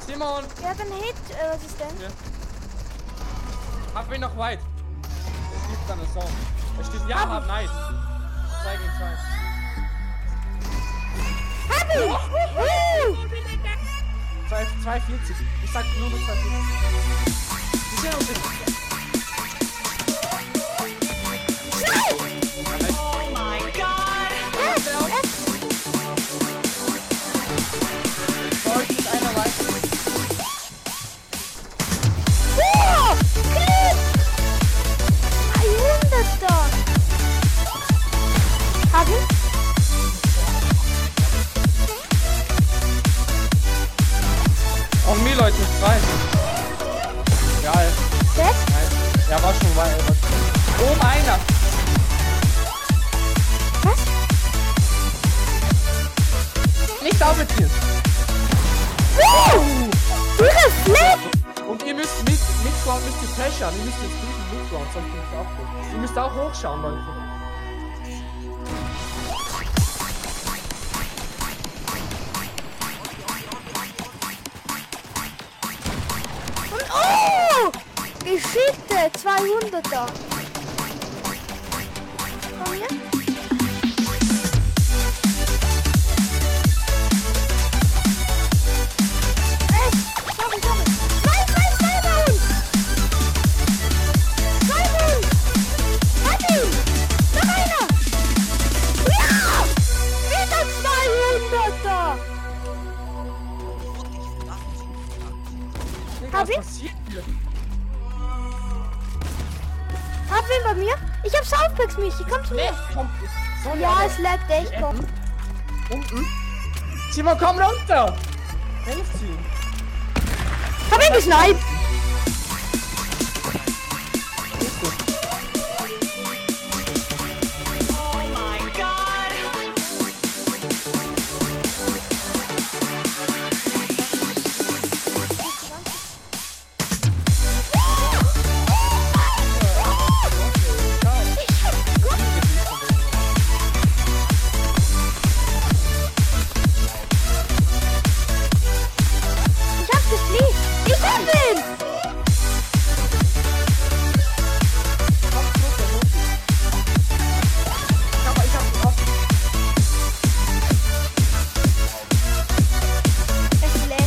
Simon! Er hat einen Hit. Was ist denn? Ja. Hab ihn noch weit. Es gibt dann eine Song. Es steht ja, hab nice. 2 gegen 2. Hab ihn! 240. Ich sag nur mit 240. Die sind uns nicht. Oh my God! Bei euch ist einer weit. Oh! Clip! 300er! Hab ihn? Auch mir, Leute, 2. Geil. 6? Nice. Ja, war schon weit. Oben einer. Was? Nicht aufziehen. Reflex! Und ihr müsst Midground müsst ihr pressern. Ihr müsst jetzt prüfen Midground, sonst bin ich auch gut. Ihr müsst auch hochschauen, Leute. Und oh! Geschickte 200er. Komm her. Sorry. 2 bei uns! 2 bei uns! Hat ihn! Noch einer! Ja! Wieder 200er! Digga, Hab was ihn? passiert hier? Hab ihn bei mir? Ich hab Southpacks mich, komm zu mir. Komm. Sorry, Ja, aber- es laggt echt, komm. Unten. Simon, komm runter! Helft ihm. Hab ihn gesniped! Oh my God! Ich hab's gefliegt! Ich hab ihn! Ich hab offen. Es laggt.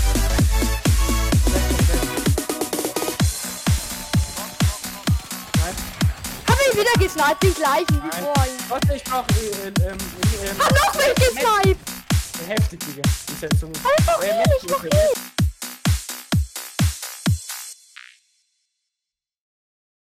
Hab ihn wieder gesniped, ich live wie vorhin. Warte, ich brauch Hab noch welche gesniped! heftig, Digga. Die Setzung. Einfach Äh, ehrlich, noch Mittel. ihn!